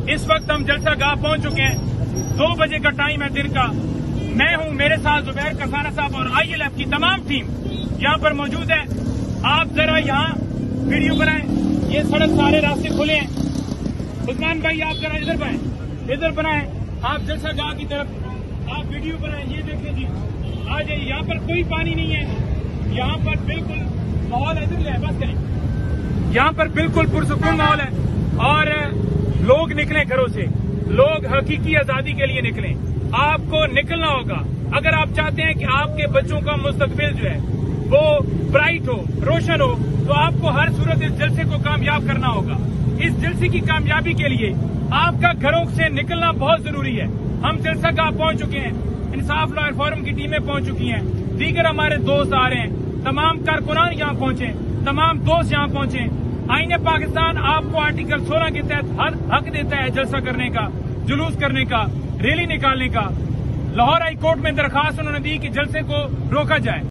اس وقت ہم جلسہ گاہ پہنچ چکے ہیں. 2 بجے کا ٹائم ہے دن کا. میں ہوں، میرے ساتھ زبیر کسانہ صاحب اور ILF کی تمام ٹیم یہاں پر موجود ہے. آپ ذرا یہاں ویڈیو بنائیں. یہ سڑک سارے راستے کھلے ہیں. عثمان بھائی آپ ذرا ادھر بنائیں. آپ جلسہ گاہ کی طرف آپ ویڈیو بنائیں. یہ دیکھیں جی، آ جائیے. یہاں پر کوئی پانی نہیں ہے. یہاں پر بالکل ماحول ادھر لے بس کریں. یہاں پر بالکل پرسکون ماحول ہے اور لوگ نکلیں گھروں سے. لوگ حقیقی آزادی کے لیے نکلیں. آپ کو نکلنا ہوگا اگر آپ چاہتے ہیں کہ آپ کے بچوں کا مستقبل جو ہے وہ برائٹ ہو، روشن ہو، تو آپ کو ہر صورت اس جلسے کو کامیاب کرنا ہوگا. اس جلسے کی کامیابی کے لیے آپ کا گھروں سے نکلنا بہت ضروری ہے. ہم جلسہ گاہ پہنچ چکے ہیں. انصاف لائر فورم کی ٹیمیں پہنچ چکی ہیں. دیگر ہمارے دوست آ رہے ہیں. تمام کارکنان یہاں پہنچے، تمام دوست یہاں پہنچے. آئین پاکستان آپ کو آرٹیکل 16 کے تحت حق دیتا ہے جلسہ کرنے کا، جلوس کرنے کا، ریلی نکالنے کا. لاہور ہائی کورٹ میں درخواست انہوں نے دی کہ جلسے کو روکا جائے.